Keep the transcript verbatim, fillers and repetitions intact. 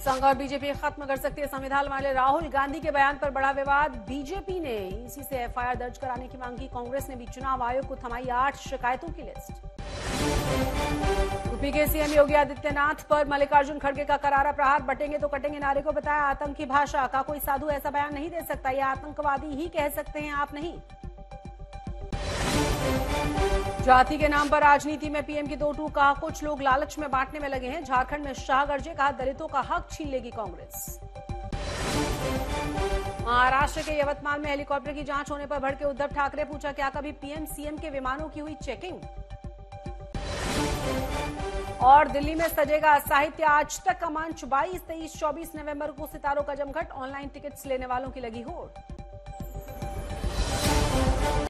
संघ और बीजेपी खत्म कर सकती है संविधान वाले राहुल गांधी के बयान पर बड़ा विवाद। बीजेपी ने ईसी से एफआईआर दर्ज कराने की मांग की। कांग्रेस ने भी चुनाव आयोग को थमाई आठ शिकायतों की लिस्ट। यूपी के सीएम योगी आदित्यनाथ पर मल्लिकार्जुन खड़गे का करारा प्रहार। बटेंगे तो कटेंगे नारे को बताया आतंकी भाषा। का कोई साधु ऐसा बयान नहीं दे सकता, यह आतंकवादी ही कह सकते हैं, आप नहीं। जाति के नाम पर राजनीति में पीएम की दो टूक। कहा कुछ लोग लालच में बांटने में लगे हैं। झारखंड में शाह गर्जे। कहा दलितों का हक छीन लेगी कांग्रेस। महाराष्ट्र के यवतमाल में हेलीकॉप्टर की जांच होने पर भड़के उद्धव ठाकरे। पूछा क्या कभी पीएम सीएम के विमानों की हुई चेकिंग। और दिल्ली में सजेगा साहित्य आज तक का मंच। बाईस तेईस चौबीस नवंबर को सितारों का जमघट। ऑनलाइन टिकट्स लेने वालों की लगी होड़।